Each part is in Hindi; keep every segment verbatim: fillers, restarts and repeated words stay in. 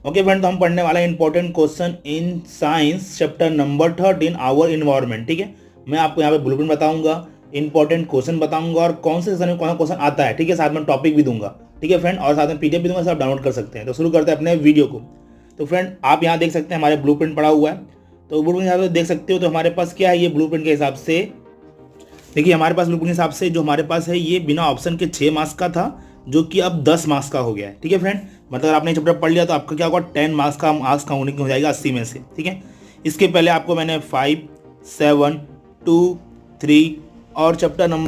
ओके फ्रेंड, तो हम पढ़ने वाला है important question in science chapter number thirteen our environment. ठीक है, मैं आपको यहाँ पे ब्लूप्रिंट बताऊंगा, इंपॉर्टेंट क्वेश्चन बताऊंगा और कौन से सेशन में कौन सा क्वेश्चन आता है। ठीक है, साथ में टॉपिक भी दूंगा। ठीक है फ्रेंड, और साथ में पीडीएफ भी दूंगा, सब डाउनलोड कर सकते हैं। तो शुरू करते हैं अपने वीडियो को। तो फ्रेंड आप यहाँ देख सकते हैं हमारे ब्लूप्रिंट पड़ा हुआ है। तो ब्लूप्रिंट यहाँ पे देख सकते हो। तो हमारे पास क्या है, ये ब्लूप्रिंट के हिसाब से देखिए, हमारे पास ब्लूप्रिंट के हिसाब से जो हमारे पास है ये बिना ऑप्शन के छः मार्क्स का था, जो कि अब दस मार्क्स का हो गया है। ठीक है फ्रेंड, मतलब अगर आपने चैप्टर पढ़ लिया तो आपका क्या होगा, टेन मार्क्स का मार्क्स काउंटिंग हो जाएगा अस्सी में से। ठीक है, इसके पहले आपको मैंने फाइव सेवन टू थ्री और चैप्टर नंबर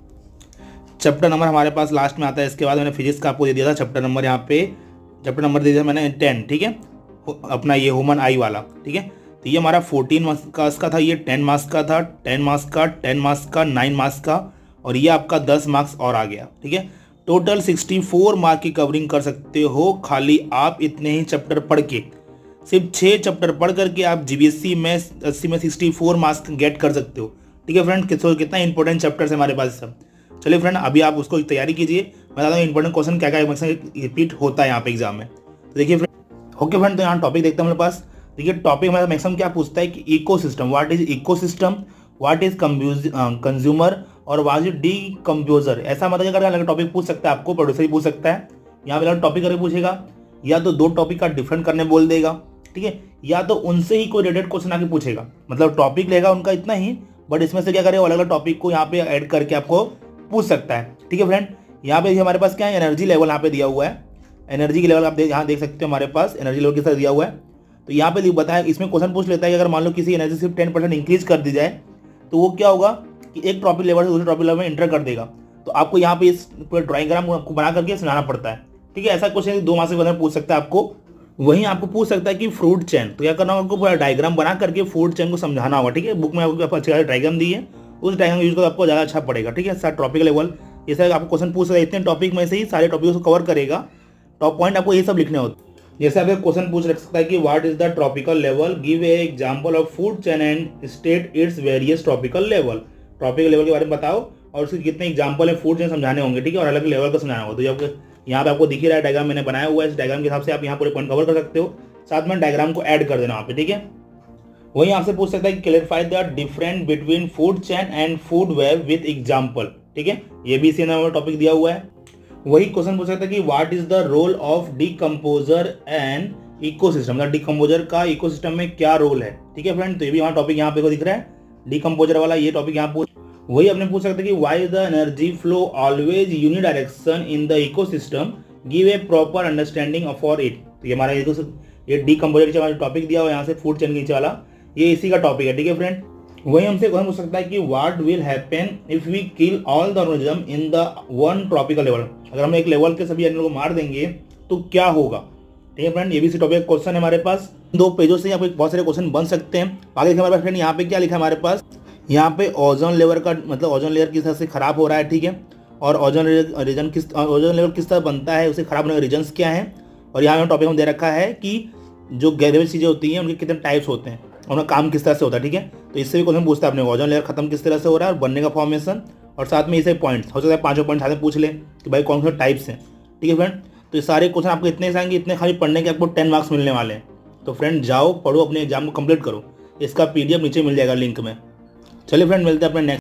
चैप्टर नंबर हमारे पास लास्ट में आता है। इसके बाद मैंने फिजिक्स का आपको दे दिया था चैप्टर नंबर, यहाँ पे चैप्टर नंबर दे दिया मैंने टेन। ठीक है, अपना ये ह्यूमन आई वाला। ठीक है, तो ये हमारा फोर्टीन मार्क्स का था, ये टेन मार्क्स का था, टेन मार्क्स का, टेन मार्क्स का, नाइन मार्क्स का, और ये आपका दस मार्क्स और आ गया। ठीक है, टोटल सिक्सटी फोर मार्क की कवरिंग कर सकते हो खाली आप इतने ही चैप्टर पढ़ के। सिर्फ छः चैप्टर पढ़ करके आप जीबीएससी में अस्सी में सिक्सटी फोर मार्क्स गेट कर सकते हो। ठीक है फ्रेंड, कितना कितना इंपॉर्टेंट चैप्टर्स है हमारे पास सब। चलिए फ्रेंड, अभी आप उसको तैयारी कीजिए। मैं बताता हूँ इंपॉर्टेंट क्वेश्चन क्या क्या रिपीट होता है यहाँ पे एग्जाम में। तो देखिए फ्रेंड, ओके फ्रेंड, तो यहाँ टॉपिक देखते हैं हमारे पास। देखिए टॉपिक हमारा मैक्सिमम क्या पूछता है कि ecosystem, what is ecosystem, what is consumer और व्हाट इज डीकम्पोजर। ऐसा मतलब अगर अलग टॉपिक पूछ सकता है, आपको प्रोड्यूसर ही पूछ सकता है। यहाँ पे अलग टॉपिक करके पूछेगा, या तो दो टॉपिक का डिफरेंट करने बोल देगा। ठीक है, या तो उनसे ही कोई रिलेटेड क्वेश्चन आके पूछेगा, मतलब टॉपिक लेगा उनका इतना ही, बट इसमें से क्या करेगा, अलग अलग टॉपिक को यहाँ पे ऐड करके आपको पूछ सकता है। ठीक है फ्रेंड, यहाँ पे हमारे पास क्या है, एनर्जी लेवल यहाँ पे दिया हुआ है। एनर्जी की लेवल आप यहाँ देख सकते हो, हमारे पास एनर्जी लेवल किस तरह दिया हुआ है। तो यहाँ पे बताया, इसमें क्वेश्चन पूछ लेता है कि अगर मान लो किसी एनर्जी सिर्फ टेन परसेंट इंक्रीज कर दी जाए तो वो क्या होगा कि एक टॉपिक लेवल से दूसरे टॉपिक लेवल में इंटर कर देगा। तो आपको यहाँ पे इस पूरे ड्राइंग्राम को बना करके सुनाना पड़ता है। ठीक है, ऐसा क्वेश्चन दो मार्क्स के पूछ सकता है आपको। वहीं आपको पूछ सकता है कि फ्रूट चेन, तो क्या करना होगा, आपको पूरा डायग्राम बना करके फ्रूट चेन को समझाना होगा। ठीक है, बुक में आपको अच्छी डायग्राम दी है, उस डायग्राम यूज करो, आपको ज़्यादा अच्छा पड़ेगा। ठीक है, सारा टॉपिक लेवल ये सब आपको क्वेश्चन पूछ सकता है, इतने टॉपिक में से ही सारे टॉपिक को कवर करेगा। टॉप पॉइंट आपको ये सब लिखने होते हैं। जैसे आप एक क्वेश्चन पूछ सकता है कि what is the tropical level, give a example of food chain and state its various tropical level. Tropical level के बारे में बताओ और उसके कितने एग्जांपल है फूड चेन समझाने होंगे। ठीक है, और अलग लेवल का समझाना होगा। तो जब यहाँ पे आपको दिख ही रहा है डायग्राम मैंने बनाया हुआ है, इस डायग्राम के हिसाब से आप यहाँ पूरे पॉइंट कवर कर सकते हो। साथ में डायग्राम को ऐड कर देना वहाँ पे। ठीक है, वहीं आपसे पूछ सकता है कि clarify the difference between food chain and food web with example. ठीक है, ये भी इसी नंबर टॉपिक दिया हुआ है। वही क्वेश्चन पूछ सकता है कि what is the role of decomposer and ecosystem, मतलब डीकम्पोजर का इकोसिस्टम में क्या रोल है। ठीक है फ्रेंड, तो ये भी वहाँ टॉपिक यहाँ पे दिख रहा है, डीकम्पोजर वाला ये टॉपिक यहाँ पूछ। वही अपने पूछ सकते हैं कि why is the energy flow always unidirection in the ecosystem, give a proper understanding for it. तो ये हमारा ये डीकम्पोजर के टॉपिक दिया हुआ है यहाँ से, फूड चेन के नीचे वाला ये इसी का टॉपिक है। ठीक है फ्रेंड, वही हमसे पूछ सकता है कि what will happen if we kill all the organism in the one tropical level. अगर हम एक लेवल के सभी एनिमल को मार देंगे तो क्या होगा। ठीक है फ्रेंड, ये भी इसी टॉपिक क्वेश्चन है हमारे पास। दो पेजों से आपको बहुत सारे क्वेश्चन बन सकते हैं। आगे हमारे पास फ्रेंड यहाँ पे क्या लिखा है हमारे पास, यहाँ पे ओजोन लेवल का मतलब ओजोन लेयर किस तरह से खराब हो रहा है। ठीक है, और ओजोन रीजन किस ओजोन लेवल किस तरह बनता है, उसे खराब होने के रीजन्स क्या है। और यहाँ टॉपिक में दे रखा है कि जो गैरेज चीज़ें होती हैं उनके कितने टाइप्स होते हैं, उनका काम किस तरह से होता है। ठीक है, तो इससे भी क्वेश्चन पूछता है अपने ओजोन लेयर खत्म किस तरह से हो रहा है और बनने का फॉर्मेशन, और साथ में इसे पॉइंट्स हो सकता है पांचों पॉइंट साथ में पूछ ले कि भाई कौन से टाइप्स हैं। ठीक है फ्रेंड, तो ये सारे क्वेश्चन आपको इतने से आएंगे, इतने खाली पढ़ने के आपको टेन मार्क्स मिलने वाले हैं। तो फ्रेंड जाओ पढ़ो, अपने एग्जाम को कंप्लीट करो। इसका पीडीएफ नीचे मिल जाएगा लिंक में। चलिए फ्रेंड, मिलते हैं अपने नेक्स्ट